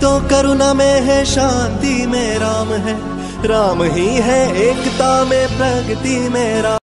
तो करुणा में है, शांति में राम है, राम ही है एकता में, प्रगति में राम।